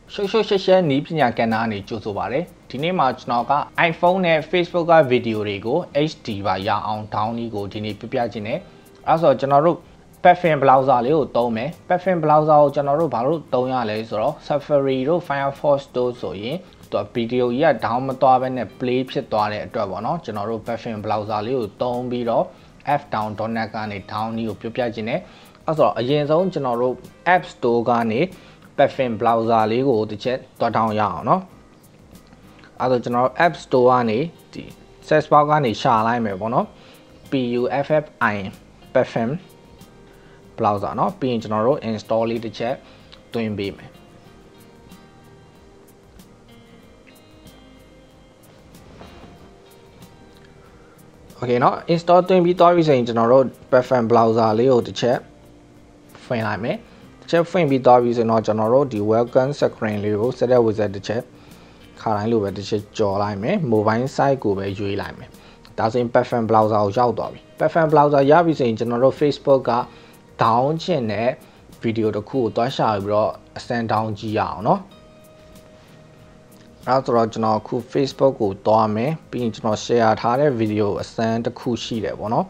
social နည်းပညာကဏ္ဍအနေကြိုဆိုပါရစေဒီနေ့မှာကျွန်တော်က iPhone နဲ့ Facebook ကဗီဒီယိုတွေကို HD ပါရအောင် down နည်းကိုဒီနေ့ပြပြခြင်းနဲ့အဲဆိုကျွန်တော်တို့ Puffin browser လေးကိုသုံးမယ် Puffin browser ကိုကျွန်တော်တို့ဘာလို့သုံးရလဲဆိုတော့ Safari တို့ Firefox တို့ဆိုရင်သူဗီဒီယိုကြီးက down မသွားဘဲနဲ့ play ဖြစ်သွားတဲ့အတွက်ပေါ့နော်ကျွန်တော်တို့ Puffin browser လေးကိုသုံးပြီးတော့ fdown.net ကနေ down နည်းကိုပြပြခြင်းနဲ့အဲဆိုတော့အရင်ဆုံးကျွန်တော်တို့ App Store ကနေ Puffin browser လေးကိုတစ်ချက်တွားထောင်းရအောင်เนาะအဲဆိုကျွန်တော်တို့ App Store ကနေဒီ search bar ကနေရှာလိုက်မယ်ပေါ့เนาะ PUFFIN Puffin browser เนาะပြီးရင်ကျွန်တော်တို့ install လေးတစ်ချက်တွင်းပေးမယ်โอเคเนาะ install တွင်းပြီးသွားပြီဆိုရင်ကျွန်တော်တို့ Puffin browser လေးကိုတစ်ချက်ဖွင့်လိုက်မယ်ချက်ဖွင့်ပြီးသွားပြီဆိုတော့ကျွန်တော်တို့ဒီ welcome screen လေးကို set wizard တစ်ချက်ခါတိုင်းလိုပဲတစ်ချက်ကြော်လိုက်မယ် mobile site ကိုပဲရွေးလိုက်မယ်ဒါဆိုရင် Puffin browser ကိုရောက်သွားပြီ Puffin browser ရပြီဆိုရင်ကျွန်တော်တို့ Facebook က down ချင်တဲ့ video တစ်ခုကိုတွားရှာပြီးတော့အစမ်း down ကြည့်ရအောင်เนาะအဲဆိုတော့ကျွန်တော်အခု Facebook ကိုတွားမယ်ပြီးရင်ကျွန်တော် share ထားတဲ့ video အစမ်းတစ်ခုရှိတယ်ပေါ့เนาะ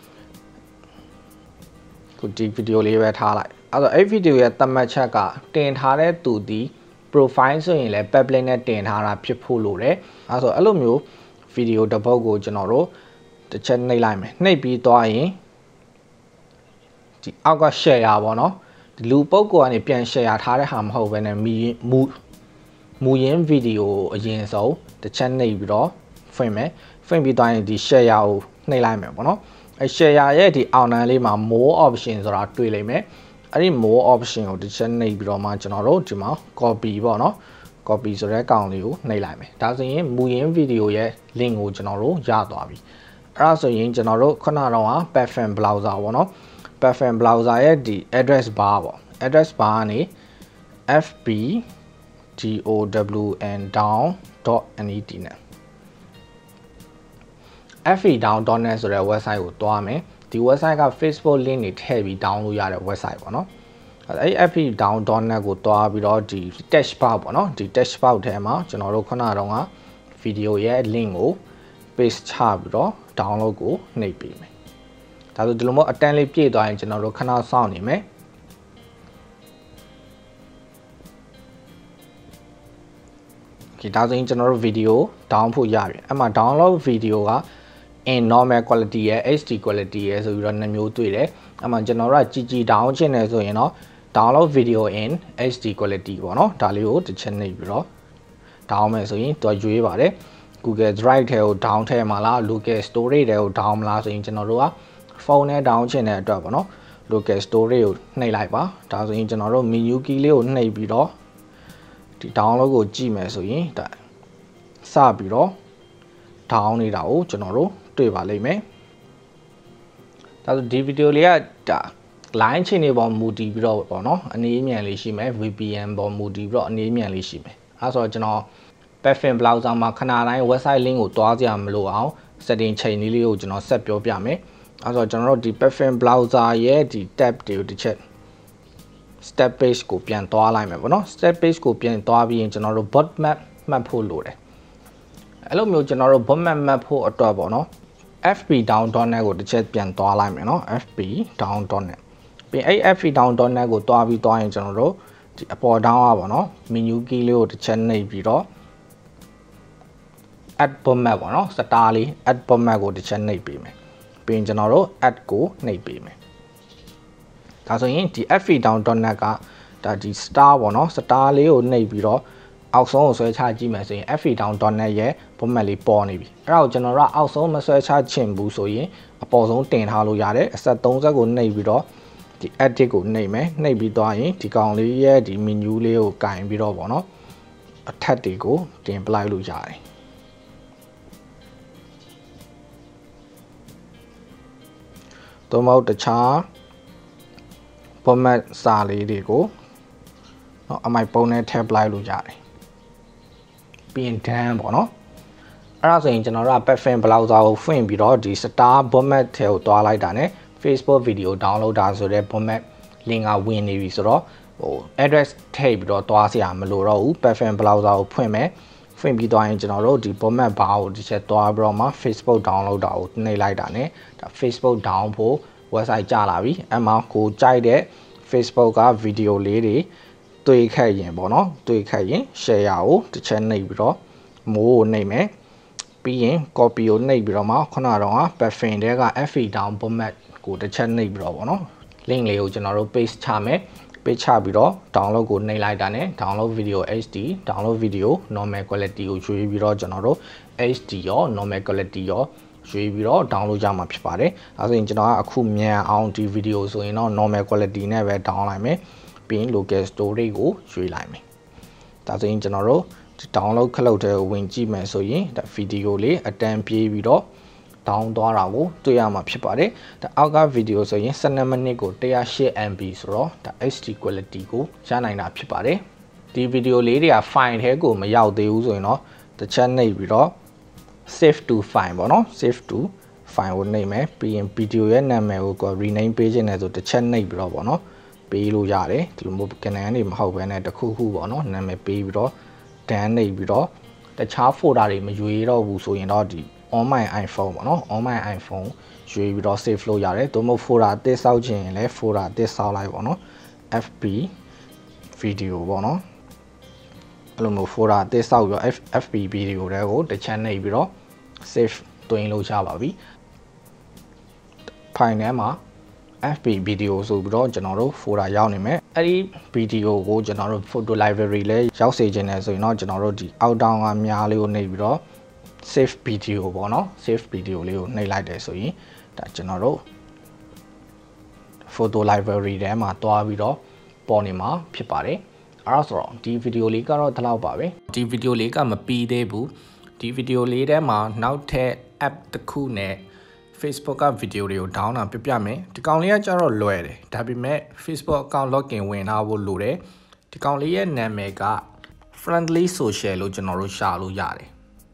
ခုဒီ video လေးပဲထားလိုက်အဲ့တော့အဲ့ video ရဲ့သတ်မှတ်ချက်ကတင်ထားတဲ့သူဒီ profile ဆိုရင်လည်း public နဲ့တင်ထားတာဖြစ်ဖို့လိုတယ်အဲ့ဆိုအဲ့လိုမျိုး video တစ်ပုဒ်ကိုကျွန်တော်တို့တစ်ချက်နှိပ်လိုက်မယ်နှိပ်ပြီးသွားရင်ဒီအောက်က share ပေါ့နော်ဒီလူပုဂ္ဂိုလ်ကနေပြန် share ထားတဲ့ဟာမဟုတ်ဘဲနဲ့မူရင်း video ကိုအရင်ဆုံးတစ်ချက်နှိပ်ပြီးတော့ဖွင့်မယ်ဖွင့်ပြီးသွားရင်ဒီ share ကိုနှိပ်လိုက်မယ်ပေါ့နော်အဲ share ရဲ့ဒီအောက်နံလေးမှာ more option ဆိုတာတွေ့လိမ့်မယ်အဲ့ဒီ more option ကိုတစ်ချက်နှိပ်ပြီးတော့မှကျွန်တော်တို့ဒီမှာ copy ပေါ့နော် copy ဆိုတဲ့ကောင်လေးကိုနှိပ်လိုက်မယ်ဒါဆိုရင်မူရင်း video ရဲ့ link ကိုကျွန်တော်တို့ရသွားပြီအဲ့ဒါဆိုရင်ကျွန်တော်တို့ခုနကတော့ Puffin browser ပေါ့နော် Puffin browser ရဲ့ဒီ address bar ပေါ့ address bar ကနေ fbdown.net နဲ့ fbdown.net ဆိုတဲ့ website ကိုတွားမယ်ဒီ website က Facebook link တွေထည့်ပြီး down လုပ်ရတဲ့ website ပေါ့နော်အဲ့ fbdown.net ကိုတွားပြီးတော့ဒီ text box ပေါ့နော်ဒီ text box ထဲမှာကျွန်တော်တို့ခုနကတော့ video ရဲ့ link ကို paste ချပြီးတော့ download ကိုနှိပ်ပေးမယ်ဒါဆိုဒီလိုမျိုးအတန်းလေးပြည့်သွားရင်ကျွန်တော်တို့ခဏစောင့်နေမယ်ဒါဆိုရင်ကျွန်တော်တို့ video down ဖို့ရပြီအဲ့မှာ download video က in normal quality ရဲ့ HD quality ရဲ့ဆိုပြီးတော့နှစ်မျိုးတွေ့တယ်အဲ့မှာကျွန်တော်တို့ကကြည် down ချင်တယ်ဆိုရင်တော့ download video in HD quality ပေါ့နော်ဒါလေးကိုတစ်ချက်နှိပ်ပြီးတော့ down မယ်ဆိုရင်တော့ရွေးပါတယ် Google Drive ထဲကို down ထဲမှာလား local storage ထဲကို down မလားဆိုရင်ကျွန်တော်တို့က ဖုန်းနဲ့ down ချင်တဲ့အတွက်ပေါ့နော် local storage ကိုနှိပ်လိုက်ပါဒါဆိုရင်ကျွန်တော်တို့ menu key လေးကိုနှိပ်ပြီးတော့ဒီ download ကိုကြည့်မယ်ဆိုရင်ဒါစပြီးတော့ down နေတာကိုကျွန်တော်တို့တွေ့ပါလိမ့်မယ်ဒါဆိုဒီ video လေးကဒါ line ချင်းတွေပေါ်မူတည်ပြီးတော့ပေါ့နော်အနေအမြန်လေးရှိမယ် VPN ပေါ်မူတည်ပြီးတော့အနေအမြန်လေးရှိမယ်အဲဆိုတော့ကျွန်တော် Puffin browser မှာခဏတိုင်း website link ကိုတွားကြရမလို့အောင် setting ချိန်လေးကိုကျွန်တော်ဆက်ပြောပြမယ်အဲဆိုတော့ကျွန်တော်တို့ဒီ Puffin browser ရဲ့ဒီ tab တွေကိုတစ်ချက် step page ကိုပြန်တွားလိုက်မယ်ပေါ့နော် step page ကိုပြန်တွားပြီးရင်ကျွန်တော်တို့ bot map မှတ်ဖို့လိုတယ်အဲ့လိုမျိုးကျွန်တော်တို့ bot map မှတ်ဖို့အတွက်ပေါ့နော် fbdown.net ကိုတစ်ချက်ပြန်တွားလိုက်မယ်နော် fbdown.net ပြီးအဲ့ fbdown.net ကိုတွားပြီးတွားရင်ကျွန်တော်တို့ဒီအပေါ် down อ่ะပေါ့နော် menu key လေးကိုတစ်ချက်နှိပ်ပြီးတော့ add bot map ပေါ့နော် star လေး add bot map ကိုတစ်ချက်နှိပ်ပေးမယ်ပြီးရင်ကျွန်တော်တို့ add ကိုနှိပ်ပေးမယ်ဒါဆိုရင်ဒီ fbdown.net ကဒါဒီ star ပေါ့နော် star လေးကိုနှိပ်ပြီးတော့အောက်ဆုံးကိုဆွဲချကြည့်မယ်ဆိုရင် fbdown.net ရဲ့ bot map လေးပေါ်နေပြီအဲ့ဒါကိုကျွန်တော်တို့အောက်ဆုံးမဆွဲချချင်ဘူးဆိုရင်အပေါ်ဆုံးတင်ထားလို့ရတယ်အဆက်30ကိုနှိပ်ပြီးတော့ဒီ edit ကိုနှိပ်မယ်နှိပ်ပြီးသွားရင်ဒီကောင်လေးရဲ့ဒီ menu လေးကိုကင်ပြီးတော့ပေါ့နော်အထက်တွေကိုတင်ပလိုက်လို့ရတယ်သို့မဟုတ်တခြား format စာလေးတွေကိုเนาะအမိုက်ပုံနဲ့ထည့်ပလိုက်လို့ရတယ်ပြီးရင် done ပေါ့နော်အဲ့ဒါဆိုရင်ကျွန်တော်တို့က Puffin browser ကိုဖွင့်ပြီးတော့ဒီ star format ထဲကိုတွားလိုက်တာ ਨੇ Facebook video download တာဆိုတဲ့ format link ကဝင်နေပြီဆိုတော့ address ထည့်ပြီးတော့တွားစရာမလိုတော့ဘူး Platform browser ကိုဖွင့်မယ်ဖွင့်ပြီးသွားရင်ကျွန်တော်တို့ဒီ format bar ကိုတစ်ချက်တွားပြီးတော့မှ Facebook download တာကိုနှိပ်လိုက်တာ ਨੇ ဒါ Facebook down ဖို့ website ကျလာပြီအဲ့မှာကိုကြိုက်တဲ့ Facebook က video လေးတွေတွေ့ခက်ရင်ပေါ့နော်တွေ့ခက်ရင် share ကိုတစ်ချက်နှိပ်ပြီးတော့မိုးကိုနှိပ်မယ်ပြီးရင် copy ကိုနှိပ်ပြီးတော့မှခုနကတော့ Platform တဲက FA down format ကိုတစ်ချက်နှိပ်ပြီးတော့ပေါ့နော် link လေးကိုကျွန်တော်တို့ paste ချမယ်ပေးချပြီးတော့ download ကိုနှိပ်လိုက်တာ ਨੇ download video HD download video normal quality ကိုရွေးပြီးတော့ကျွန်တော်တို့ HD ရော normal quality ရောရွေးပြီးတော့ download ကြမှာဖြစ်ပါတယ်အဲဆိုရင်ကျွန်တော်ကအခုမြန်အောင်ဒီ video ဆိုရင်တော့ normal quality နဲ့ပဲ down လိုက်မယ်ပြီးရင် local storage ကိုရွေးလိုက်မယ်ဒါဆိုရင်ကျွန်တော်တို့ download ခလုတ်တဲ့ဝင်ကြည့်မယ်ဆိုရင်ဒါ video လေးအတန်းပြေးပြီးတော့ down သွားတာကိုတွေ့ရမှာဖြစ်ပါတယ်ဒါအောက်က video ဆိုရင်12မိနစ်ကို 108MB ဆိုတော့ဒါ HD quality ကိုရနိုင်တာဖြစ်ပါတယ်ဒီ video လေးတွေက file ထဲကိုမရောက်သေးဘူးဆိုရင်တော့တစ်ချက်နှိပ်ပြီးတော့ save to file ပေါ့နော် save to file ကိုနှိပ်မယ်ပြီးရင် video ရဲ့နာမည်ကို rename ပေးခြင်းနဲ့ဆိုတစ်ချက်နှိပ်ပြီးတော့ပေါ့နော်ပေးလို့ရတယ်ဒီလိုမျိုး canon တွေမဟုတ်ဘဲနဲ့တခုခုပေါ့နော်နာမည်ပေးပြီးတော့ done နှိပ်ပြီးတော့တခြား folder တွေမရွေးတော့ဘူးဆိုရင်တော့ဒီ on my iPhone ပေါ့နော် on my iPhone ရွေးပြီးတော့ save လုပ်ရတယ်သို့မဟုတ် folder အသစ်ဆောက်ခြင်းရင်လည်း folder အသစ်ဆောက်လိုက်ပေါ့နော် FB video ပေါ့နော်အဲ့လိုမျိုး folder အသစ်ဆောက်ပြီးတော့ FB video တွေကိုတစ်ချက်နှိပ်ပြီးတော့ save သွင်းလို့ရပါပြီ file ထဲမှာ FB video ဆိုပြီးတော့ကျွန်တော်တို့ folder ရောက်နေမယ်အဲ့ဒီ video ကိုကျွန်တော်တို့ photo library လဲရောက်စေခြင်းနဲ့ဆိုရင်တော့ကျွန်တော်တို့ဒီအောက်တောင်းကများလေးကိုနှိပ်ပြီးတော့ save video ပေါ့နော် save video လေးကိုနှိပ်လိုက်တယ်ဆိုရင်ဒါကျွန်တော်တို့ photo library ထဲမှာတွားပြီးတော့ပေါ်နေမှာဖြစ်ပါတယ်အဲ့ဒါဆိုတော့ဒီ video လေးကတော့ဒီလောက်ပါပဲဒီ video လေးကမပြီးသေးဘူးဒီ video လေးထဲမှာနောက်ထပ် app တစ်ခုနဲ့ Facebook က video တွေကို down တာပြပြမယ်ဒီကောင်လေးကကျတော့လွယ်တယ်ဒါပေမဲ့ Facebook account login ဝင်ထားဖို့လိုတယ်ဒီကောင်လေးရဲ့နာမည်က friendly social လို့ကျွန်တော်တို့ရှာလို့ရတယ်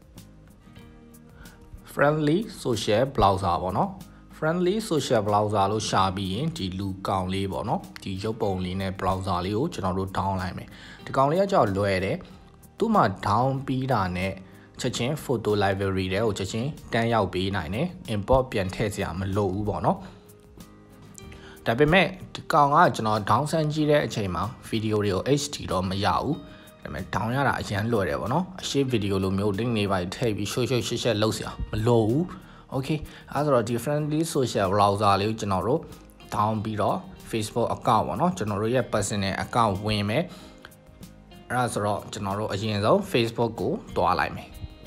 friendly social browser ပေါ့နော် friendly social browser လို့ရှာပြီးရင်ဒီလူကောင်လေးပေါ့နော်ဒီရုပ်ပုံလေးနဲ့ browser လေးကိုကျွန်တော်တို့ down လိုက်မယ်ဒီကောင်လေးကကြောက်လွယ်တယ်သူ့မှာ down ပြီးတာနဲ့ချက်ချင်း photo library တွေကိုချက်ချင်းတန်းရောက်ပေးနိုင်တယ် import ပြန်ထည့်စရာမလိုဘူးပေါ့နော်ဒါပေမဲ့ဒီကောင်ကကျွန်တော် down ဆန်းကြည့်တဲ့အချိန်မှာ video တွေကို HD တော့မရဘူးဒါပေမဲ့ down ရတာအရန်လွယ်တယ်ပေါ့နော်အရှိ video လိုမျိုး link တွေပါထည့်ပြီးရှက်လုပ်စရာမလိုဘူး okay အဲဆိုတော့ဒီ friendly social browser လေးကိုကျွန်တော်တို့ down ပြီးတော့ Facebook account ပေါ့နော်ကျွန်တော်တို့ရဲ့ personal account ဝင်မယ်အဲဒါဆိုတော့ကျွန်တော်တို့အရင်ဆုံး Facebook ကိုတွားလိုက်မယ်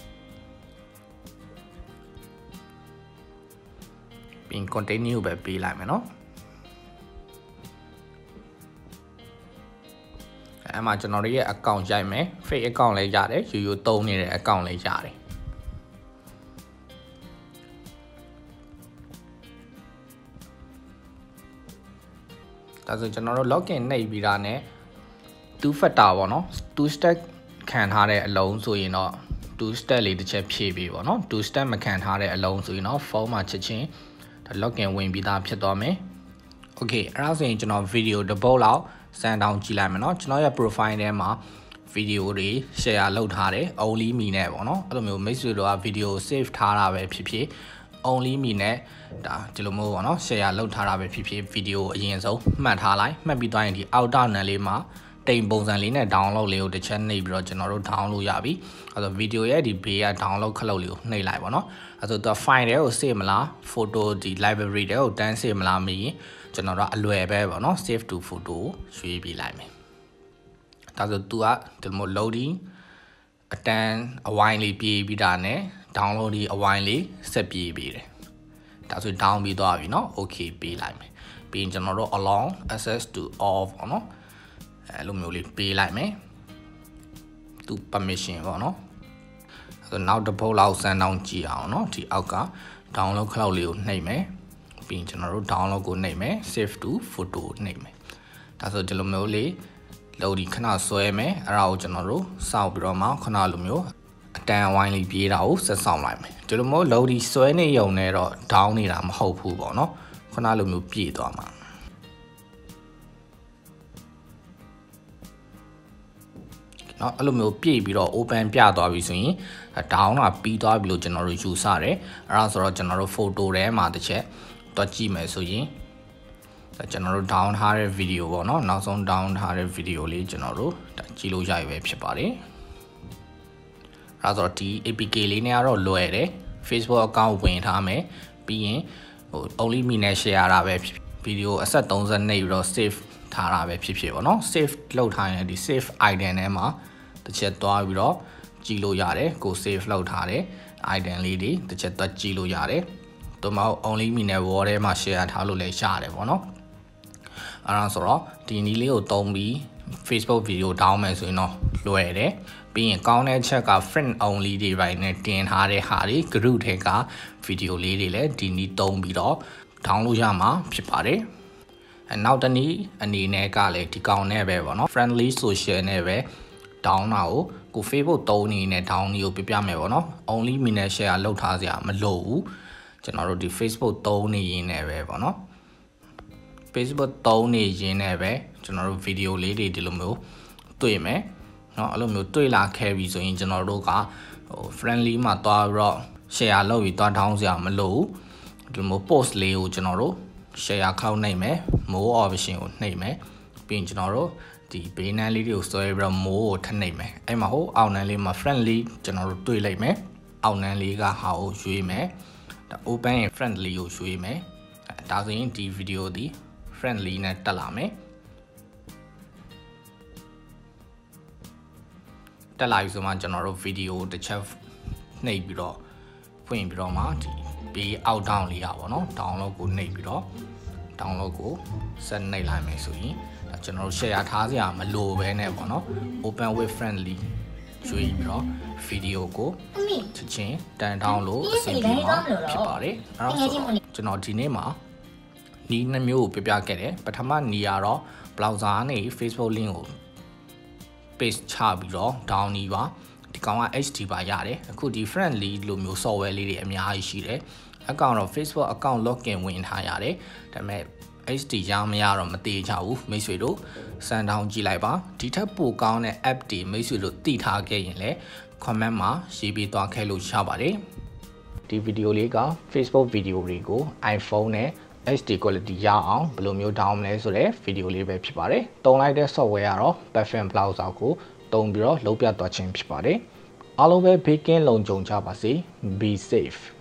ပြီး continue ပဲပေးလိုက်မယ်နော်အဲ့မှာကျွန်တော်တို့ရဲ့ account ရိုက်မယ် fake account လည်းရတယ်ရိုးရိုးသုံးနေတဲ့ account လည်းရတယ်ဒါဆိုကျွန်တော်တို့ login နှိပ်ပြီးတာနဲ့ two factor ပေါ့နော် two step ခံထားတဲ့အလုံးဆိုရင်တော့ two step လေးတစ်ချက်ဖြည့်ပေးပေါ့နော် two step မခံထားတဲ့အလုံးဆိုရင်တော့ phone မှာချက်ချင်းဒါ login ဝင်ပြီးသားဖြစ်သွားမယ် okay အဲ့ဒါဆိုရင်ကျွန်တော် video တစ်ပုတ်လောက်စမ်းတောင်းကြည့်လိုက်မယ်နော်ကျွန်တော်ရဲ့ profile ထဲမှာ video တွေ share လုပ်ထားတယ် only me နဲ့ပေါ့နော်အဲ့လိုမျိုးမိတ်ဆွေတို့က video save ထားတာပဲဖြစ်ဖြစ် only me နဲ့ဒါဒီလိုမျိုးပေါ့နော် share လုပ်ထားတာပဲဖြစ်ဖြစ် video အရင်ဆုံးမှတ်ထားလိုက်မှတ်ပြီးသွားရင်ဒီအောက်တောက်နယ်လေးမှာတိမ်ပုံစံလေးနဲ့ download လေးကိုတစ်ချက်နှိပ်ပြီးတော့ကျွန်တော်တို့ download ရပြီအဲ့တော့ video ရဲ့ဒီဘေးက download ခလုတ်လေးကိုနှိပ်လိုက်ပါတော့အဲ့ဆိုတော့ file တွေကို save မလား photo ဒီ library တွေကိုတန်း save မလားမရင်ကျွန်တော်တို့အလွယ်ပဲပေါ့နော် save to photo ကိုရွေးပြီးလိုက်မယ်ဒါဆိုသူကဒီလို loading အတန်းအဝိုင်းလေးပြေးပြီးတာနဲ့ download ဒီအဝိုင်းလေးဆက်ပြေးပြီးတယ်ဒါဆို down ပြီးသွားပြီเนาะ okay ပေးလိုက်မယ်ပြီးရင်ကျွန်တော်တို့ allow access to all ပေါ့เนาะအဲ့လိုမျိုးလေးပေးလိုက်မယ်သူ permission ပေါ့เนาะဆိုတော့နောက်တစ်ပုတ်လောက်စမ်းတောင်းကြည့်အောင်เนาะဒီအောက်က download cloud လေးကိုနှိပ်မယ်ပြီးရင်ကျွန်တော်တို့ download ကိုနှိပ်မယ် save to photo နှိပ်မယ်ဒါဆိုဒီလိုမျိုးလေး load ဒီခဏဆွဲမယ်အဲ့ဒါကိုကျွန်တော်တို့စောင့်ပြီးတော့မှခဏလိုမျိုးအတန်အဝိုင်းလေးပြေးတာကိုဆက်ဆောင်လိုက်မယ်ဒီလိုမျိုး load ဒီဆွဲနေရုံနဲ့တော့ down နေတာမဟုတ်ဘူးပေါ့เนาะခဏလိုမျိုးပြေးသွားမှာနော်အဲ့လိုမျိုးပြည့်ပြီးတော့ open ပြသွားပြီဆိုရင် down ကပြီးသွားပြီလို့ကျွန်တော်တို့ယူဆတယ်အဲ့ဒါဆိုတော့ကျွန်တော်တို့ photo ထဲမှာတစ်ချက်တွက်ကြည့်မယ်ဆိုရင်ကျွန်တော်တို့ down ထားတဲ့ video ပေါ့နော်နောက်ဆုံး down ထားတဲ့ video လေးကျွန်တော်တို့ကြည့်လို့ရပြီပဲဖြစ်ပါတယ်အဲ့ဒါဆိုတော့ဒီ APK လေးနဲ့ကတော့လွယ်တယ် Facebook account ဝင်ထားမယ်ပြီးရင်only me နဲ့ share ရတာပဲ video အဆက်30နဲ့ပြီးတော့ save ထားတာပဲဖြစ်ပေါ့နော် save လုပ်ထားရင်ဒီ save item ထဲမှာတစ်ချက်သွားပြီးတော့ကြည့်လို့ရတယ်ကို save လုပ်ထားတဲ့ item လေးတွေတစ်ချက်သွားကြည့်လို့ရတယ်တို့မဟုတ် only me နဲ့ wall ထဲမှာ share ထားလို့လည်းရတယ်ပေါ့နော်အဲ့ဒါဆိုတော့ဒီနည်းလေးကိုသုံးပြီး Facebook video တောင်းမယ်ဆိုရင်တော့လွယ်တယ်ပြီးရင်ကောင်းတဲ့ချက်က friend only တွေပိုင်းနဲ့တင်ထားတဲ့ဟာတွေ group ထဲက video လေးတွေလည်းဒီနည်းသုံးပြီးတော့ download ရမှာဖြစ်ပါတယ်နောက်တနည်းအနေနဲ့ကလည်းဒီကောင်နဲ့ပဲပေါ့နော် friendly social နဲ့ပဲ down တာကို Facebook သုံးနေနဲ့ down ကိုပြပြမယ်ပေါ့နော် only me နဲ့ share လုပ်ထားစရာမလိုဘူးကျွန်တော်တို့ဒီ Facebook သုံးနေရင်းနဲ့ပဲပေါ့နော် Facebook သုံးနေရင်းနဲ့ပဲကျွန်တော်တို့ video လေးတွေဒီလိုမျိုးတွေ့မယ်เนาะအဲ့လိုမျိုးတွေ့လာခဲ့ပြီဆိုရင်ကျွန်တော်တို့ကfriendly မှာတွားပြီးတော့ share လုပ်ပြီးတွား down စရာမလိုဘူးဒီလိုမျိုး post လေးကိုကျွန်တော်တို့ share ခောက်နှိပ်မယ် more option ကိုနှိပ်မယ်ပြီးရင်ကျွန်တော်တို့ဒီဘေးနန်းလေးတွေကိုဆွဲပြီးတော့ more ကိုထပ်နှိပ်မယ်အဲ့မှာဟိုအောက်နန်းလေးမှာ friendly ကျွန်တော်တို့တွေ့လိုက်မယ်အောက်နန်းလေးကဟာကိုရွေးမယ်ဒါ open ရင် friendly ကိုရွေးမယ်ဒါဆိုရင်ဒီ video ဒီ friendly နဲ့တက်လာမယ်တက်လာပြီဆိုမှကျွန်တော်တို့ video တစ်ချက်နှိပ်ပြီးတော့ဖွင့်ပြီးတော့မှဒီဘေးအောက် down လေးရပါတော့ download ကိုနှိပ်ပြီးတော့ download ကိုဆက်နှိပ်လိုက်မယ်ဆိုရင်ကျွန်တော်တို့ share ထားစရာမလိုဘဲနဲ့ပေါ့နော် open with friendly ကျွေးပြီးတော့ video ကိုချက်ချင်းတန်ထောင်းလို့အဆင်ပြေမှာဖြစ်ပါတယ်အဲ့တော့ကျွန်တော်ဒီနေ့မှာနီးနှမျိုးကိုပြပြခဲ့တယ်ပထမနီးကတော့ browser နဲ့ Facebook link ကို paste ချပြီးတော့ down နီးပါဒီကောင်က HD ပါရတယ်အခုဒီ friendly လိုမျိုး software လေးတွေအများကြီးရှိတယ်အကောင့်တော့ Facebook account login ဝင်ထားရတယ်ဒါပေမဲ့ HD ရမရတော့မသေးချဘူးမိတ်ဆွေတို့စမ်းတောင်းကြည့်လိုက်ပါဒီထက်ပိုကောင်းတဲ့ app တွေမိတ်ဆွေတို့သိထားခဲ့ရင်လည်း comment မှာရေးပေးသွားခဲ့လို့ရပါတယ်ဒီ video လေးက Facebook video တွေကို iPhone နဲ့ HD quality ရအောင်ဘယ်လိုမျိုး down မလဲဆိုတဲ့ video လေးပဲဖြစ်ပါတယ်တုံးလိုက်တဲ့ software ကတော့ Buffin browser ကိုတုံးပြီးတော့လုပ်ပြသွားခြင်းဖြစ်ပါတယ်အားလုံးပဲဘေးကင်းလုံခြုံကြပါစေ be safe